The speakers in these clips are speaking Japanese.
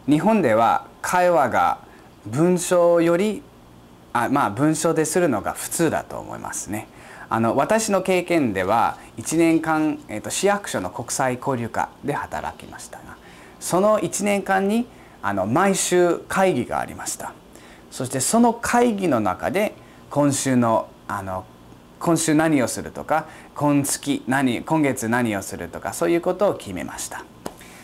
日本では会話が文章より文章でするのが普通だと思いますね。私の経験では1年間、市役所の国際交流課で働きましたが、その1年間に毎週会議がありました。そしてその会議の中で今週何をするとか、今月何をするとか、そういうことを決めました。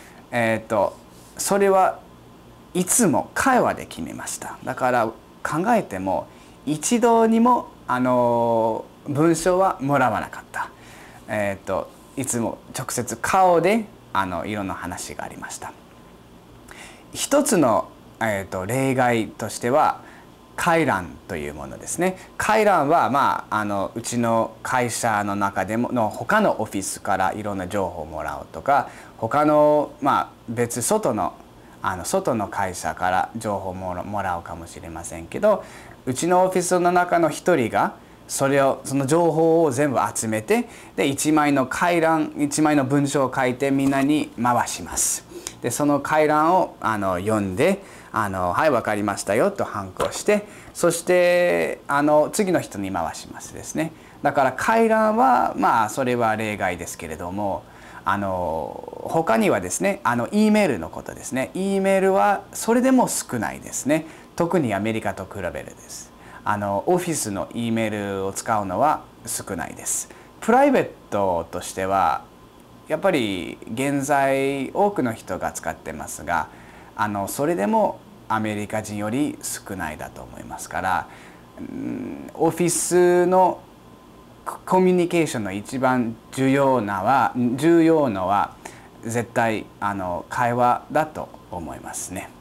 それはいつも会話で決めました。だから考えても一度にも文章はもらわなかった。いつも直接顔でいろんな話がありました。一つの、例外としては回覧というものですね。回覧は、うちの会社の中でも他のオフィスからいろんな情報をもらうとか、他の、外の会社から情報をもらうかもしれませんけど、うちのオフィスの中の一人がその情報を全部集めて、で1枚の文章を書いてみんなに回します。でその回覧を読んではい分かりましたよとハンコして、そして次の人に回しますですね。だから回覧はそれは例外ですけれども、他にはですねEメールのことですね。Eメールはそれでも少ないですね。特にアメリカと比べるです。オフィスの Eメールを使うのは少ないです。プライベートとしてはやっぱり現在多くの人が使ってますが、それでもアメリカ人より少ないだと思いますから、オフィスのコミュニケーションの一番重要のは絶対会話だと思いますね。